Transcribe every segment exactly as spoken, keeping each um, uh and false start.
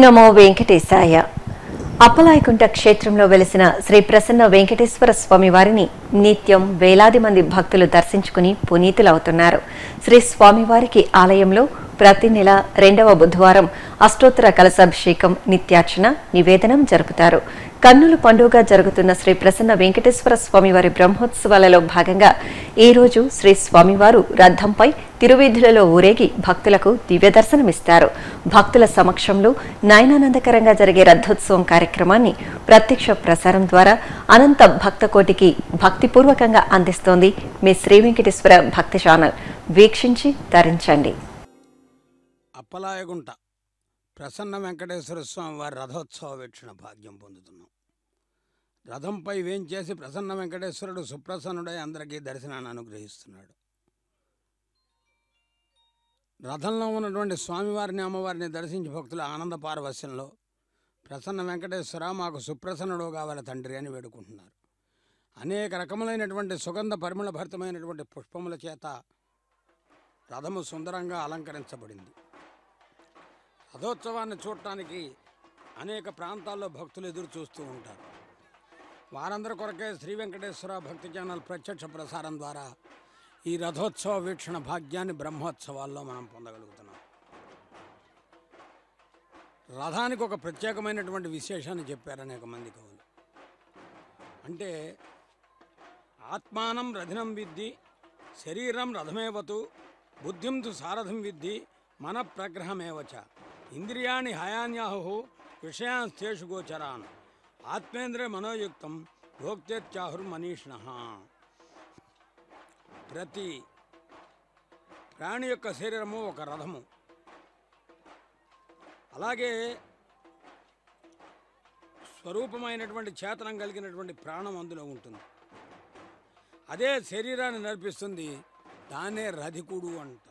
నమో వెంకటేశాయ. అప్పలాయ గుంట క్షేత్రంలో వెలిసిన శ్రీ ప్రసన్న వెంకటేశ్వర స్వామి వారిని నిత్యం వేలాది మంది భక్తులు దర్శించుకుని పునీతులవుతున్నారు. శ్రీ స్వామివారికి ఆలయంలో ప్రతి నెల రెండవ బుధవారం అష్టోత్తర కలశాభిషేకం, నిత్యార్చన, నివేదనం జరుపుతారు. కన్నుల పండుగ జరుగుతున్న శ్రీ ప్రసన్న వెంకటేశ్వర స్వామివారి బ్రహ్మోత్సవాలలో భాగంగా ఈ రోజు శ్రీ స్వామివారు రథంపై తిరువీధులలో ఊరేగి భక్తులకు దివ్య దర్శనమిస్తారు. భక్తుల సమక్షంలో నయనానందకరంగా జరిగే రథోత్సవం కార్యక్రమాన్ని ప్రత్యక్ష ప్రసారం ద్వారా అనంత భక్త కోటికి భక్తిపూర్వకంగా అందిస్తోంది మీ శ్రీ వెంకటేశ్వర భక్తి ఛానల్. వీక్షించి తరించండి. అప్పలాయ గుంట ప్రసన్న వెంకటేశ్వర స్వామి వారి రథోత్సవ వీక్షణ భాగ్యం పొందుతున్నాం. రథంపై వేంచేసి ప్రసన్న వెంకటేశ్వరుడు సుప్రసన్నుడై అందరికీ దర్శనాన్ని అనుగ్రహిస్తున్నాడు. రథంలో ఉన్నటువంటి స్వామివారిని, అమ్మవారిని దర్శించి భక్తుల ఆనంద పారవస్యంలో ప్రసన్న వెంకటేశ్వర మాకు సుప్రసన్నుడు కావాలి తండ్రి అని వేడుకుంటున్నారు. అనేక రకములైనటువంటి సుగంధ పరిమళ భరితమైనటువంటి పుష్పముల చేత రథము సుందరంగా అలంకరించబడింది. రథోత్సవాన్ని చూడటానికి అనేక ప్రాంతాల్లో భక్తులు ఎదురు చూస్తూ ఉంటారు. వారందరి కొరకే శ్రీ వెంకటేశ్వర భక్తి ఛానల్ ప్రత్యక్ష ప్రసారం ద్వారా ఈ రథోత్సవ వీక్షణ భాగ్యాన్ని బ్రహ్మోత్సవాల్లో మనం పొందగలుగుతున్నాం. రథానికి ఒక ప్రత్యేకమైనటువంటి విశేషాన్ని చెప్పారు అనేక మంది కవులు. అంటే ఆత్మానం రథినం విద్ధి, శరీరం రథమేవతు, బుద్ధిం తు సారథం విద్ధి, మన ప్రగ్రహమేవచ, ఇంద్రియాణి హయాన్యాహు విషయాస్తేషు గోచరాన్, ఆత్మేంద్రియ మనోయుక్తం భోక్తేత్యాహుర్మనీషిణ. ప్రతి ప్రాణి యొక్క శరీరము ఒక రథము. అలాగే స్వరూపమైనటువంటి చేతనం కలిగినటువంటి ప్రాణం అందులో ఉంటుంది. అదే శరీరాన్ని నడిపిస్తుంది. దాన్నే రథికుడు అంటారు.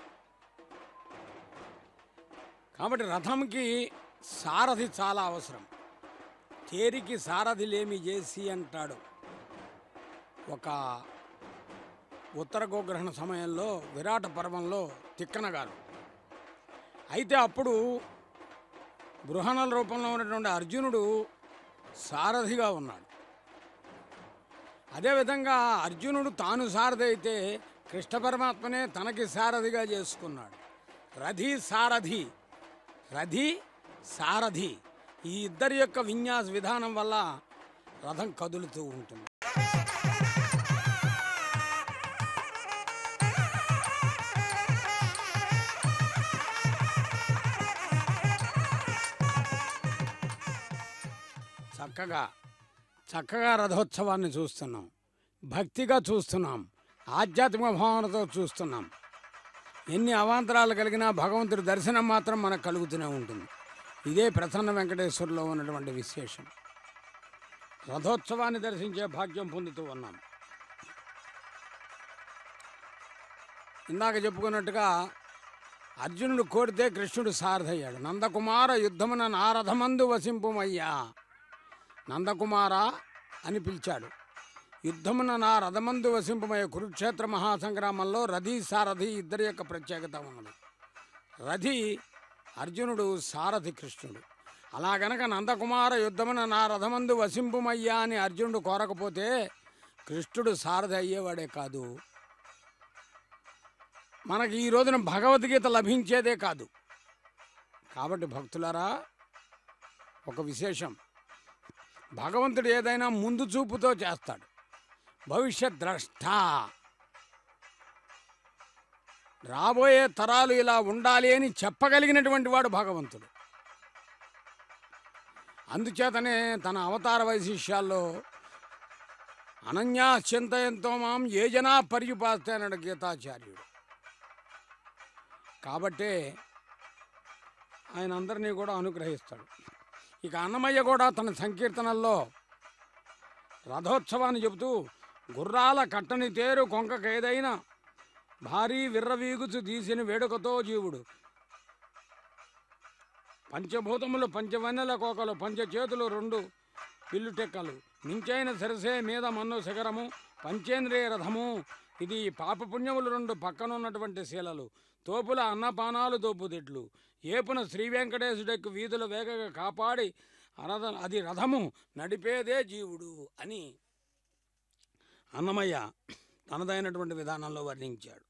కాబట్టి రథంకి సారథి చాలా అవసరం. తేరికి సారథి లేమి చేసి అంటాడు ఒక ఉత్తర గోగ్రహణ సమయంలో విరాట పర్వంలో తిక్కన గారు. అయితే అప్పుడు బృహణల రూపంలో ఉన్నటువంటి అర్జునుడు సారథిగా ఉన్నాడు. అదేవిధంగా అర్జునుడు తాను సారథి అయితే కృష్ణ పరమాత్మనే తనకి సారథిగా చేసుకున్నాడు. రథి సారథి, రథి సారథి, ఈ ఇద్దరి యొక్క విన్యాస విధానం వల్ల రథం కదులుతూ ఉంటుంది. చక్కగా చక్కగా రథోత్సవాన్ని చూస్తున్నాం, భక్తిగా చూస్తున్నాం, ఆధ్యాత్మిక భావనతో చూస్తున్నాం. ఎన్ని అవాంతరాలు కలిగినా భగవంతుడి దర్శనం మాత్రం మనకు కలుగుతూనే ఉంటుంది. ఇదే ప్రసన్న వెంకటేశ్వరులో ఉన్నటువంటి విశేషం. రథోత్సవాన్ని దర్శించే భాగ్యం పొందుతూ ఉన్నాం. ఇందాక చెప్పుకున్నట్టుగా అర్జునుడు కోరితే కృష్ణుడు సారథయ్యాడు. నందకుమార యుద్ధమున నారథమందు వసింపుమయ్యా, నందకుమార అని పిలిచాడు. యుద్ధమున నా రథమందు వసింపమయ్యే. కురుక్షేత్ర మహాసంగ్రామంలో రథి సారథి ఇద్దరి యొక్క ప్రత్యేకత ఉన్నది. రథి అర్జునుడు, సారథి కృష్ణుడు. అలా గనక నందకుమార యుద్ధమున నా రథమందు వసింపుమయ్యా అని అర్జునుడు కోరకపోతే కృష్ణుడు సారథి అయ్యేవాడే కాదు, మనకి ఈ రోజున భగవద్గీత లభించేదే కాదు. కాబట్టి భక్తులారా, ఒక విశేషం, భగవంతుడు ఏదైనా ముందు చూపుతో చేస్తాడు. భవిష్యత్ ద్రష్ట, రాబోయే తరాలు ఇలా ఉండాలి అని చెప్పగలిగినటువంటి వాడు భగవంతుడు. అందుచేతనే తన అవతార వైశిష్యాల్లో అనన్యా చింతయంతో మాం ఏ జనా పర్యుపాస్తే అన్నాడు గీతాచార్యుడు. కాబట్టే ఆయన అందరినీ కూడా అనుగ్రహిస్తాడు. ఇక అన్నమయ్య కూడా తన సంకీర్తనల్లో రథోత్సవాన్ని చెబుతూ, గుర్రాల కట్టని తేరు కొంకకేదైనా భారీ విర్రవీగుచు తీసిన వేడుకతో జీవుడు, పంచభూతములు పంచవన్నెల కోకలు, పంచచేతులు రెండు పిల్లుటెక్కలు, మించైన సరసే మీద మన్ను శిఖరము, పంచేంద్రియ రథము, ఇది పాపపుణ్యములు రెండు పక్కనున్నటువంటి శీలలు, తోపుల అన్నపానాలు తోపుదిట్లు ఏపున శ్రీ వెంకటేశుడెక్కు వీధుల వేగగా కాపాడి రథ అది రథము నడిపేదే జీవుడు అని అన్నమయ్య తనదైనటువంటి విధానంలో వర్ణించాడు.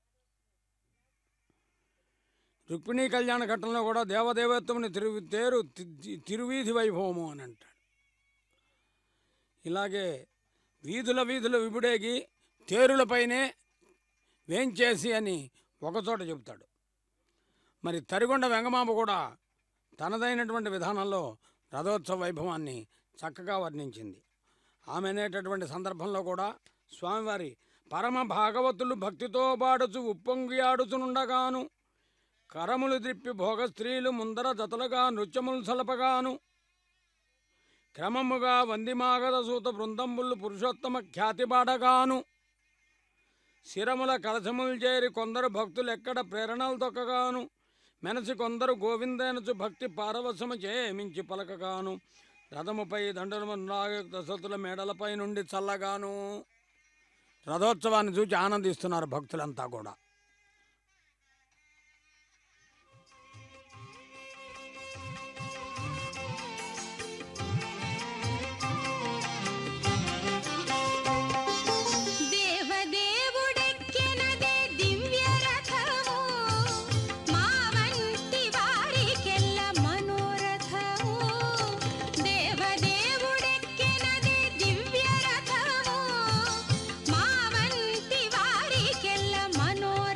రుక్మిణీ కళ్యాణ ఘట్టంలో కూడా దేవదేవత్వముని తిరు తేరు తిరువీధి వైభవము అని అంటాడు. ఇలాగే వీధుల వీధుల విబుడేగి తేరులపైనే వేంచేసి అని ఒకచోట చెబుతాడు. మరి తరిగొండ వెంగమాంబ కూడా తనదైనటువంటి విధానంలో రథోత్సవ వైభవాన్ని చక్కగా వర్ణించింది. ఆమె అనేటటువంటి సందర్భంలో కూడా స్వామివారి పరమ భాగవతులు భక్తితో బాడుచు ఉప్పొంగి ఆడుచునుండగాను కరములు దిప్పి భోగ స్త్రీలు ముందర జతలుగా నృత్యములు సలపగాను క్రమముగా వందిమాగధ సూత బృందంబులు పురుషోత్తమ ఖ్యాతిబాడగాను శిరముల కలశములు చేరి కొందరు భక్తులు ఎక్కడ ప్రేరణలు తొక్కగాను మెనసి కొందరు గోవిందనచు భక్తి పారవశము చేమించి పలకగాను రథముపై దండలముల మేడలపై నుండి చల్లగాను రథోత్సవాన్ని చూచి ఆనందిస్తున్నారు భక్తులంతా కూడా. మనోరథము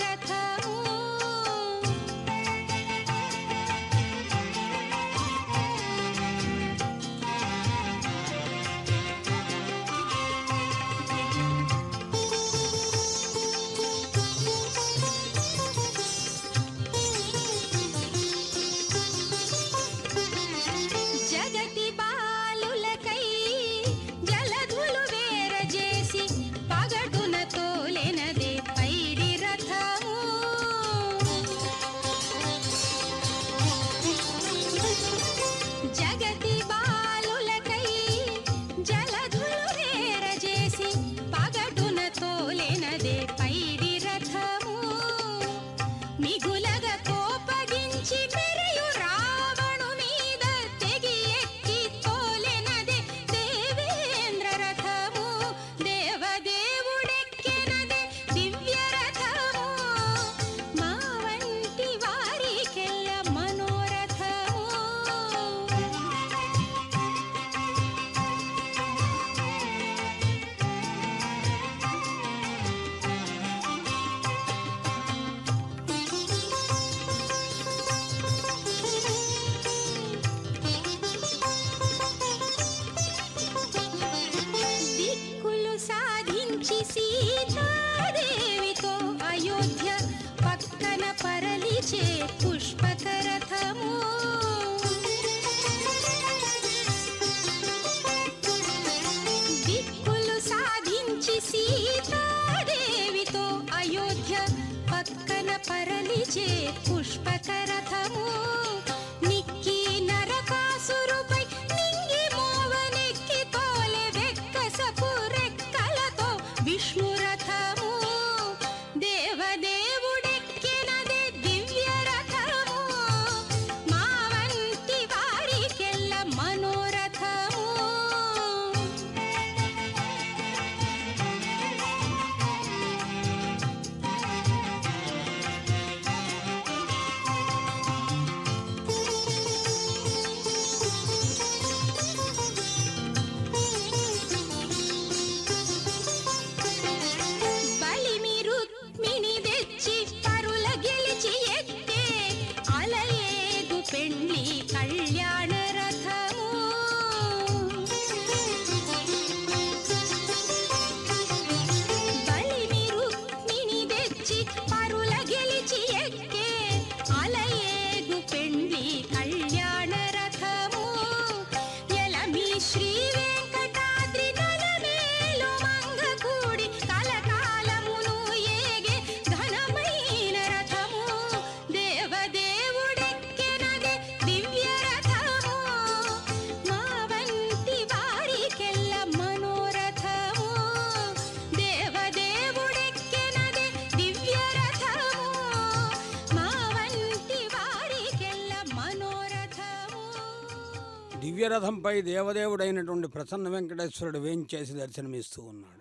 దివ్యరథంపై దేవదేవుడైనటువంటి ప్రసన్న వెంకటేశ్వరుడు వేంచేసి దర్శనమిస్తూ ఉన్నాడు.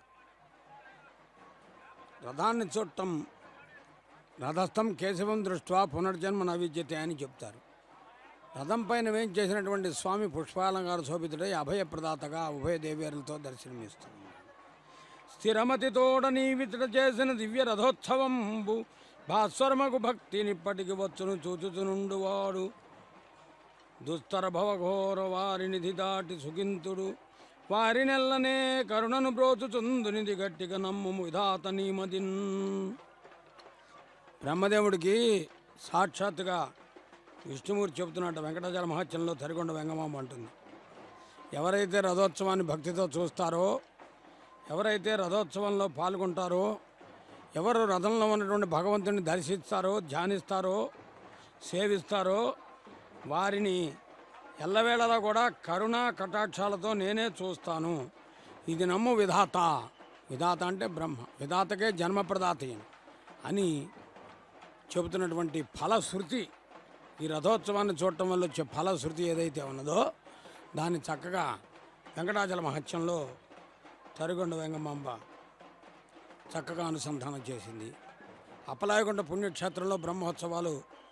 రథాన్ని చూడటం రథస్థం కేశవం దృష్ట్యా పునర్జన్మ నవిద్యతే అని చెప్తారు. రథం పైన వేంచేసినటువంటి స్వామి పుష్పాలంకార శోభితుడై అభయప్రదాతగా ఉభయ దేవేరులతో దర్శనమిస్తూ ఉన్నాడు. స్థిరమతితోడ నీవితడ చేసిన దివ్య రథోత్సవంబు భాస్వరమకు భక్తినిప్పటికి వచ్చును చూచుచునుండు వాడు దుస్తర భవఘోర వారినిధి దాటి సుఖింతుడు వారినెల్లనే కరుణను బ్రోచుచుందునిది గట్టిగా నమ్ము విధాత నీమదిన్. బ్రహ్మదేవుడికి సాక్షాత్తుగా విష్ణుమూర్తి చెబుతున్నట్టు వెంకటాచల మహత్యంలో తరిగొండ వెంగమాంబ అంటుంది, ఎవరైతే రథోత్సవాన్ని భక్తితో చూస్తారో, ఎవరైతే రథోత్సవంలో పాల్గొంటారో, ఎవరు రథంలో ఉన్నటువంటి భగవంతుని దర్శిస్తారో, ధ్యానిస్తారో, సేవిస్తారో వారిని ఎల్లవేళలా కూడా కరుణ కటాక్షాలతో నేనే చూస్తాను. ఇది నమ్ము విధాత. విధాత అంటే బ్రహ్మ, విధాతకే జన్మప్రదాత అని చెబుతున్నటువంటి ఫలశ్రుతి, ఈ రథోత్సవాన్ని చూడటం వల్ల వచ్చే ఫలశ్రుతి ఏదైతే ఉన్నదో దాన్ని చక్కగా వెంకటాచల మహత్యంలో తరిగొండ వెంగమాంబ చక్కగా అనుసంధానం చేసింది. అప్పలాయగుంట పుణ్యక్షేత్రంలో బ్రహ్మోత్సవాలు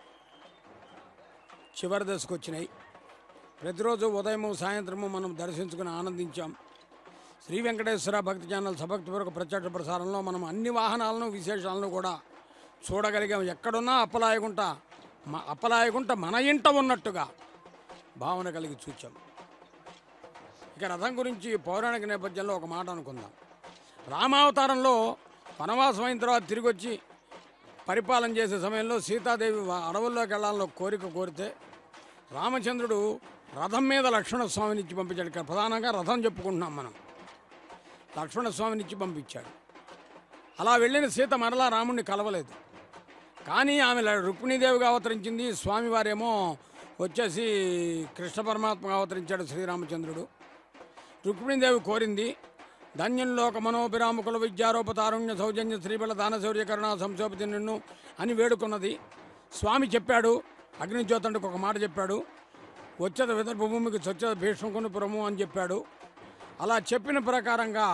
చివరి దశకు వచ్చినాయి. ప్రతిరోజు ఉదయము సాయంత్రము మనం దర్శించుకుని ఆనందించాం. శ్రీ వెంకటేశ్వర భక్తి ఛానల్ సభక్తిపూర్వక ప్రత్యక్ష ప్రసారంలో మనం అన్ని వాహనాలను విశేషాలను కూడా చూడగలిగాం. ఎక్కడున్నా అప్పలాయగుంట మా అప్పలాయగుంట మన ఇంట ఉన్నట్టుగా భావన కలిగి చూచాం. ఇక రథం గురించి పౌరాణిక నేపథ్యంలో ఒక మాట అనుకుందాం. రామావతారంలో వనవాసం అయిన తర్వాత తిరిగి వచ్చి పరిపాలన చేసే సమయంలో సీతాదేవి అడవుల్లోకి వెళ్ళాలని కోరిక కోరితే రామచంద్రుడు రథం మీద లక్ష్మణస్వామిని ఇచ్చి పంపించాడు. ఇక్కడ ప్రధానంగా రథం చెప్పుకుంటున్నాం మనం. లక్ష్మణస్వామిని ఇచ్చి పంపించాడు. అలా వెళ్ళిన సీత మరలా రాముడిని కలవలేదు. కానీ ఆమె రుక్మిణీదేవిగా అవతరించింది. స్వామివారేమో వచ్చేసి కృష్ణ పరమాత్మగా అవతరించాడు శ్రీరామచంద్రుడు. రుక్మిణీదేవి కోరింది, ధన్యంలోక మనోభిరాముకుల విద్యారూప తారుణ్య సౌజన్య శ్రీబల దాన శౌర్యకరణ సంశోభితి నిన్ను అని వేడుకున్నది. స్వామి చెప్పాడు, అగ్నిజ్యోతండికి ఒక మాట చెప్పాడు, వచ్చేద విదర్భ భూమికి స్వచ్ఛత భీష్మకుని పురము అని చెప్పాడు. అలా చెప్పిన ప్రకారంగా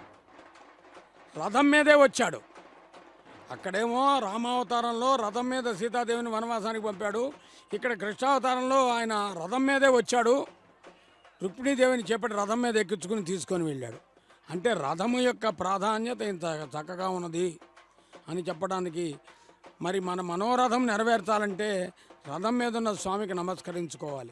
రథం మీదే వచ్చాడు. అక్కడేమో రామావతారంలో రథం మీద సీతాదేవిని వనవాసానికి పంపాడు. ఇక్కడ కృష్ణావతారంలో ఆయన రథం మీదే వచ్చాడు. రుక్మిణీదేవిని చేపట్టి రథం మీద ఎక్కించుకుని తీసుకొని వెళ్ళాడు. అంటే రథము యొక్క ప్రాధాన్యత ఇంత చక్కగా ఉన్నది అని చెప్పడానికి, మరి మన మనోరథం నెరవేర్చాలంటే రథం మీద ఉన్న స్వామికి నమస్కరించుకోవాలి.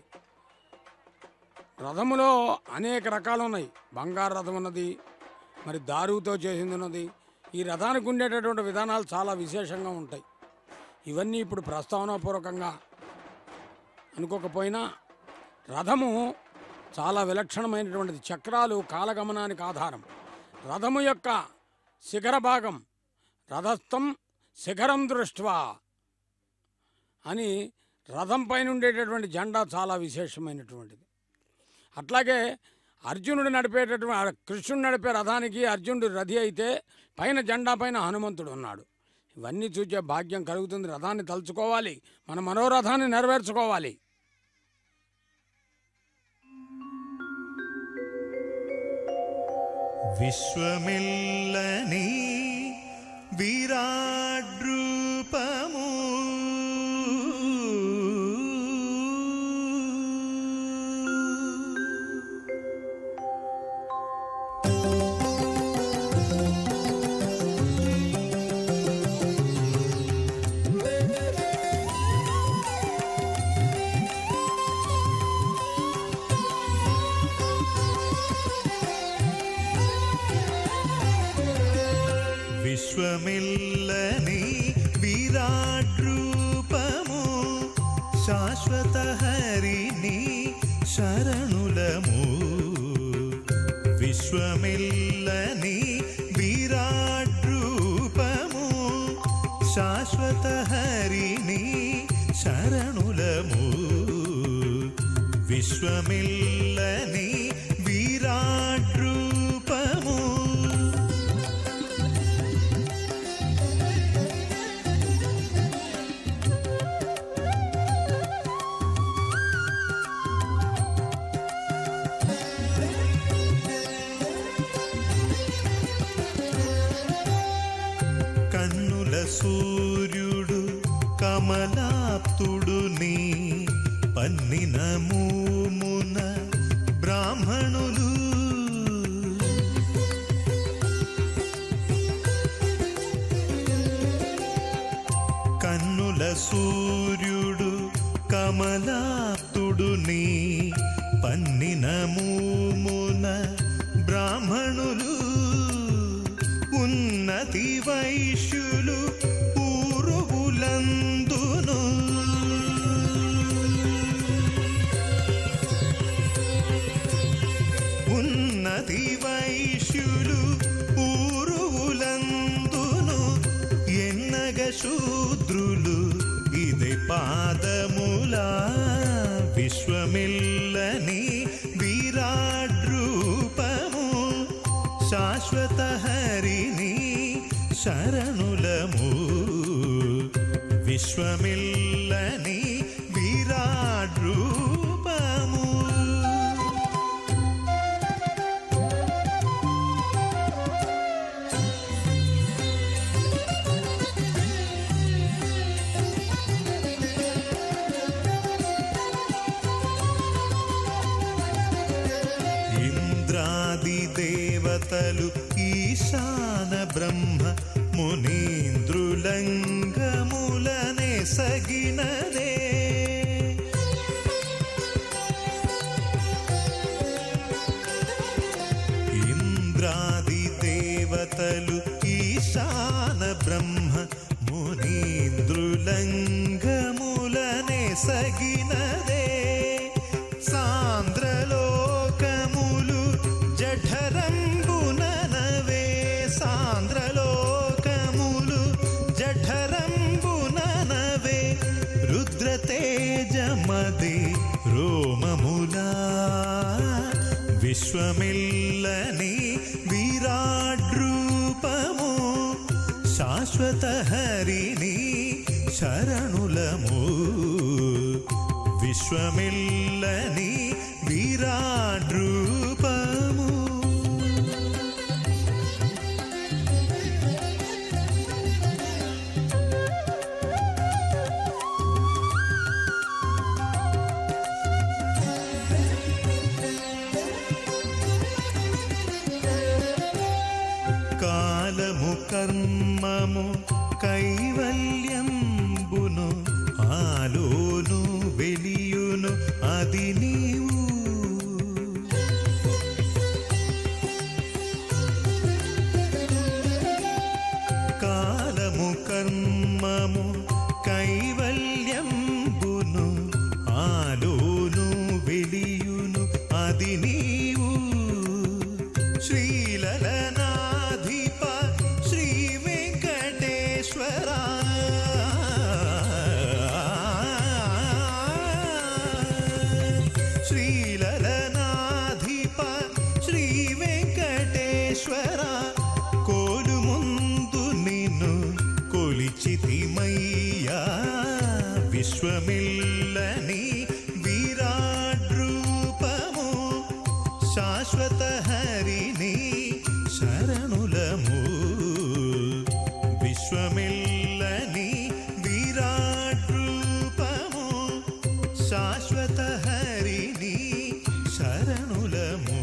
రథములో అనేక రకాలు ఉన్నాయి. బంగారు రథం ఉన్నది, మరి దారుతో చేసింది ఉన్నది. ఈ రథానికి ఉండేటటువంటి విధానాలు చాలా విశేషంగా ఉంటాయి. ఇవన్నీ ఇప్పుడు ప్రస్తావనాపూర్వకంగా అనుకోకపోయినా రథము చాలా విలక్షణమైనటువంటిది. చక్రాలు కాలగమనానికి ఆధారం. రథము యొక్క శిఖర భాగం రథస్థం శిఖరం దృష్ట్యా అని రథం పైన ఉండేటటువంటి జెండా చాలా విశేషమైనటువంటిది. అట్లాగే అర్జునుడు నడిపేటటువంటి కృష్ణుడు నడిపే రథానికి అర్జునుడు రథి అయితే పైన జెండా పైన హనుమంతుడు ఉన్నాడు. ఇవన్నీ చూసే భాగ్యం కలుగుతుంది. రథాన్ని తలుచుకోవాలి, మన మనోరథాన్ని నెరవేర్చుకోవాలి. విశ్వమిల్లని విరాడ్రూపము విశ్వమిల్లని విరాడ్రూపము శాశ్వత హరిని శరణులము. విశ్వమిల్లని విరాడ్రూపము శాశ్వత హరిని శరణులము. విశ్వమిల్లని విరాడ్రూపము సూర్యుడు కమలాప్తుడు నీ పన్నిన మూమున బ్రాహ్మణులు కన్నుల సూర్యుడు కమలాప్తుడు నీ పన్నిన మూమున బ్రాహ్మణులు ఉన్నతి వైశ్యులు పూర్వులందును ఉన్నతి వైశ్యులు పూర్వులందును ఎన్నగ శూద్రులు ఇదే పాదములా విశ్వమిల్లని విరాడ్రూపము శాశ్వత హరిని శరణులము విశ్వమిల్లని విరాడ్రూపము దేవతలు ఈశాన బ్రహ్మ మునీంద్రులంగములనే సగినదే ఇంద్రాది దేవతలు ఈశాన బ్రహ్మ మునీంద్రులంగములనే సగినదే సాంద్రలోకములు జఠరంబుననవే సాంద్రలోకములు జఠరంబుననవే రుద్రతేజమది రోమములా విశ్వమిల్లని విరాడ్రూపము శాశ్వత హరిని శరణులము విశ్వమిల్లని విరాడ్రూపము కాలము కర్మము కైవల్యంబును ఆలోను వెలియును అది నీవు కాలము కర్మము కైవల్యంబును ఆలోను వెలియును అది నీవు శ్రీలలనాధిప శ్రీ వెంకటేశ్వర శ్రీలలనాధిప శ్రీ వెంకటేశ్వర కోలు ముందు నిన్ను కొలిచితిమయ్యా విశ్వమిల్లని విరాడ్రూపము శాశ్వత హరిని శరణులము విశ్వమిల్లని విరాడ్రూపము శాశ్వత హరిని శరణులము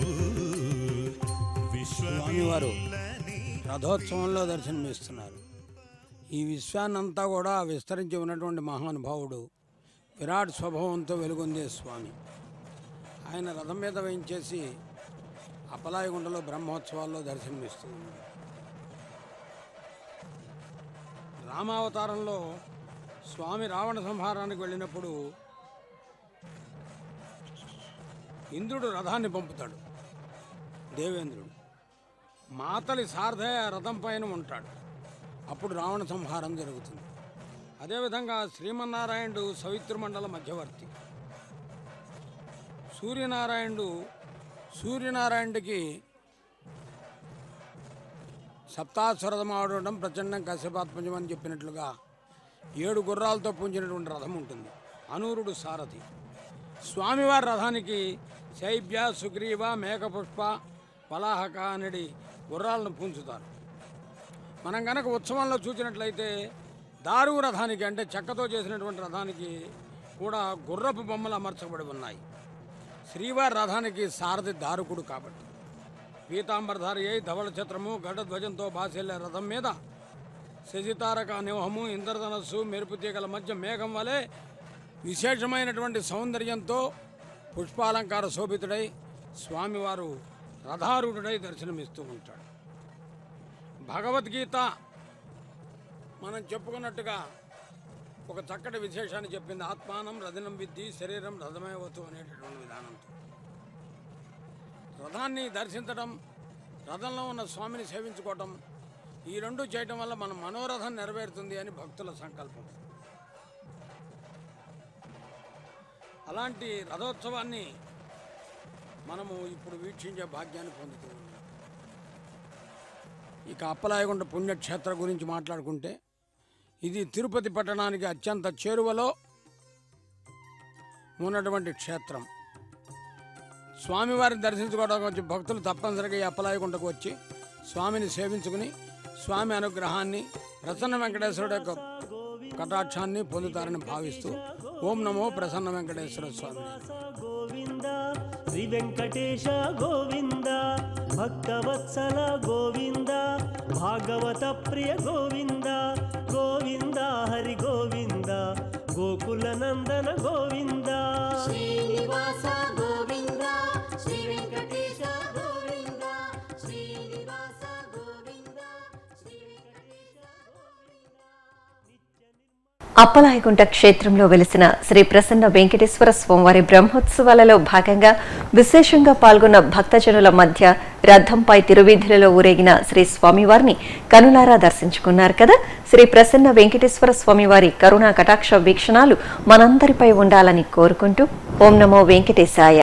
స్వామివారు రథోత్సవంలో దర్శనమిస్తున్నారు. ఈ విశ్వాన్నంతా కూడా విస్తరించి ఉన్నటువంటి మహానుభావుడు విరాట్ స్వభావంతో వెలుగొందే స్వామి. ఆయన రథం మీద వేయించేసి అప్పలాయ గుంటలో బ్రహ్మోత్సవాల్లో దర్శనమిస్తుంది. రామావతారంలో స్వామి రావణ సంహారానికి వెళ్ళినప్పుడు ఇంద్రుడు రథాన్ని పంపుతాడు. దేవేంద్రుడు మాతలి సారథయ రథం పైన ఉంటాడు. అప్పుడు రావణ సంహారం జరుగుతుంది. అదేవిధంగా శ్రీమన్నారాయణుడు సవితృమండల మధ్యవర్తి. సూర్యనారాయణుడు సూర్యనారాయణుడికి సప్తాశ్వరథం ఆడడం ప్రచండం కశ్యపాత్మజం అని చెప్పినట్లుగా ఏడు గుర్రాలతో పూజించినటువంటి రథం ఉంటుంది. అనూరుడు సారథి. స్వామివారి రథానికి శైబ్య, సుగ్రీవ, మేఘపుష్ప, పలాహక అనేది గుర్రాలను పూంచుతారు. మనం కనుక ఉత్సవంలో చూసినట్లయితే దారు రథానికి అంటే చెక్కతో చేసినటువంటి రథానికి కూడా గుర్రపు బొమ్మలు అమర్చబడి ఉన్నాయి. శ్రీవారి రథానికి సారథి దారుకుడు కాబట్టి పీతాంబరధారి అయి ధవళ ఛత్రము గడ్డధ్వజంతో బాసెళ్లే రథం మీద శశితారక నివహము ఇంద్రధనస్సు మెరుపు తీగల మధ్య మేఘం వలె విశేషమైనటువంటి సౌందర్యంతో పుష్పాలంకార శోభితుడై స్వామివారు రథారూఢుడై దర్శనమిస్తూ ఉంటాడు. భగవద్గీత మనం చెప్పుకున్నట్టుగా ఒక చక్కటి విశేషాన్ని చెప్పింది. ఆత్మానం రథనం విద్ధి శరీరం రథమేవతు అనేటటువంటి విధానంతో రథాన్ని దర్శించడం, రథంలో ఉన్న స్వామిని సేవించుకోవటం, ఈ రెండు చేయటం వల్ల మన మనోరథం నెరవేరుతుంది అని భక్తుల సంకల్పం. అలాంటి రథోత్సవాన్ని మనము ఇప్పుడు వీక్షించే భాగ్యాన్ని పొందుతూ ఉన్నాం. ఇక అప్పలాయ గుంట పుణ్యక్షేత్ర గురించి మాట్లాడుకుంటే ఇది తిరుపతి పట్టణానికి అత్యంత చేరువలో ఉన్నటువంటి క్షేత్రం. స్వామివారిని దర్శించుకోవడానికి వచ్చి భక్తులు తప్పనిసరిగా ఈ అప్పలాయ గుంటకు వచ్చి స్వామిని సేవించుకుని స్వామి అనుగ్రహాన్ని, ప్రసన్న వెంకటేశ్వరుడు యొక్క కటాక్షాన్ని పొందుతారని భావిస్తూ ఓం నమో ప్రసన్న వెంకటేశ్వర స్వామి. గోవింద శ్రీ వెంకటేశ గోవింద భక్తవత్సల గోవింద భాగవత ప్రియ గోవింద గోవింద హరి గోవింద గోకుల నందన గోవింద శ్రీనివాస గోవింద శ్రీ వెంకటేశ గోవింద శ్రీనివాస గోవింద శ్రీ వెంకటేశ గోవింద. అప్పలాయగుంట క్షేత్రంలో వెలిసిన శ్రీ ప్రసన్న వెంకటేశ్వర స్వామివారి బ్రహ్మోత్సవాలలో భాగంగా విశేషంగా పాల్గొన్న భక్తజనుల మధ్య రథంపై తిరువీధులలో ఊరేగిన శ్రీ స్వామివారిని కనులారా దర్శించుకున్నారు కదా. శ్రీ ప్రసన్న వెంకటేశ్వర స్వామివారి కరుణా కటాక్ష వీక్షణాలు మనందరిపై ఉండాలని కోరుకుంటూ ఓం నమో వెంకటేశాయ.